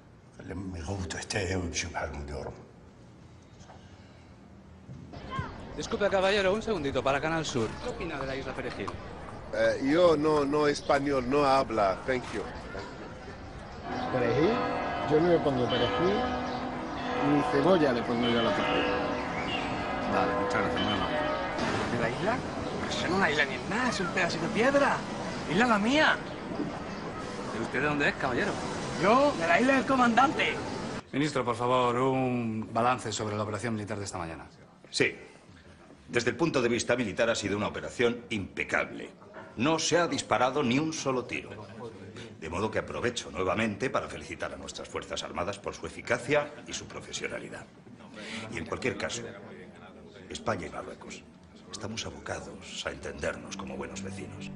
خليهم يغوتوا حتى يمشوا بحال مدورهم. Disculpe, caballero, un segundito para Canal Sur. ¿Qué opina de la isla Perejil? Yo no español, no habla. Thank you. Perejil, yo no le pongo perejil, ni cebolla le pongo yo a la tortilla. Vale, muchas gracias, muy amable. ¿De la isla? Pues eso no es una isla ni es nada, es un pedacito de piedra. ¡Isla la mía! ¿Y usted de dónde es, caballero? Yo, de la isla del comandante. Ministro, por favor, un balance sobre la operación militar de esta mañana. Sí. Desde el punto de vista militar ha sido una operación impecable. No se ha disparado ni un solo tiro. De modo que aprovecho nuevamente para felicitar a nuestras Fuerzas Armadas por su eficacia y su profesionalidad. Y en cualquier caso, España y Marruecos estamos abocados a entendernos como buenos vecinos.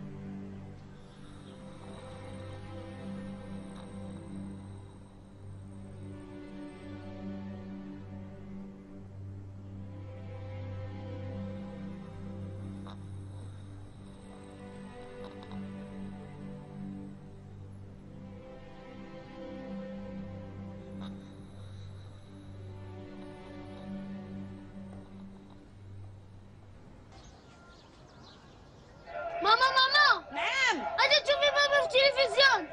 ماما نعم أجي تشوفي بابا في التلفزيون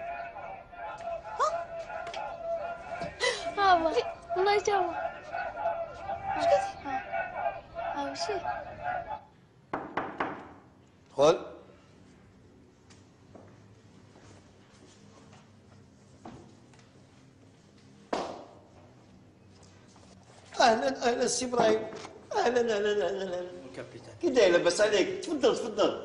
بابا الله يسامحك ايش قلتي؟ وشي ادخل. اهلا سي ابراهيم. اهلا كي داير لاباس عليك؟ تفضل.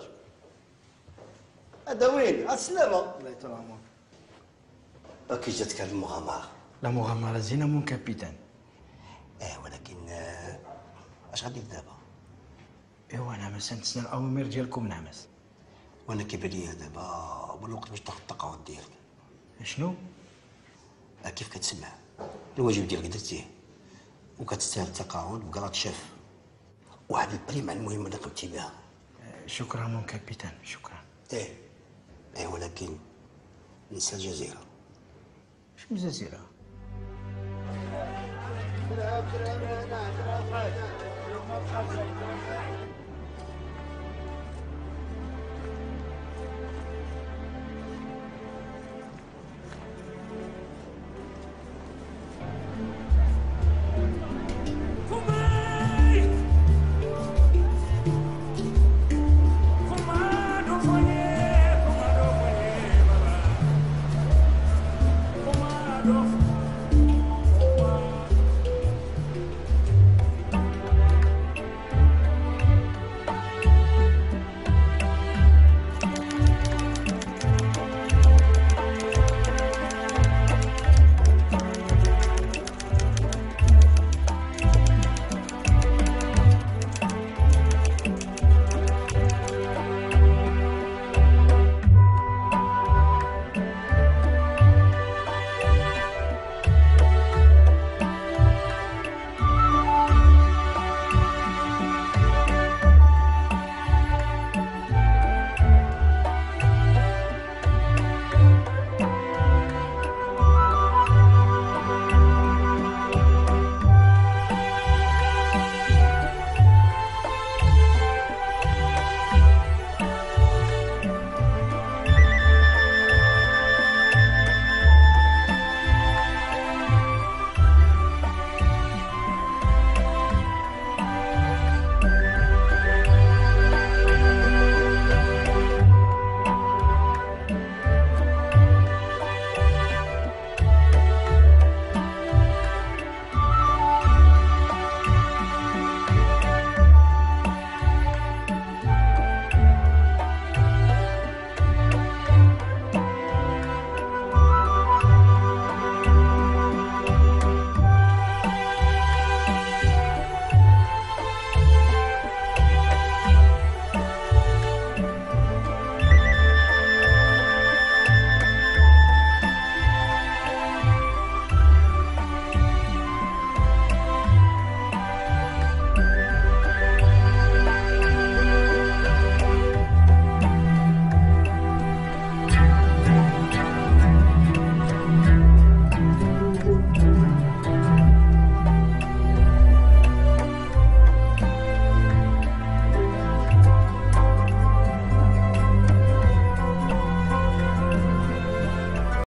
هذا وين؟ السلامة. الله يطول عمرك. كي جاتك هذه المغامرة؟ لا مغامرة زينة مون كابيتان. ولكن اش غادي دابا؟ ايوا نعمس نتسنى الأوامر ديالكم نعمس. وانا كيبان ليا دابا هو الوقت باش تاخذ التقاعد ديالك. شنو؟ كيف كتسمع؟ الواجب ديالك درتيه وكتستاهل التقاعد وكراد شاف. واحد البريمة المهمة اللي قمتي بها. شكرا مون كابيتان، شكرا. ولكن نسى الجزيرة. شنو الجزيرة؟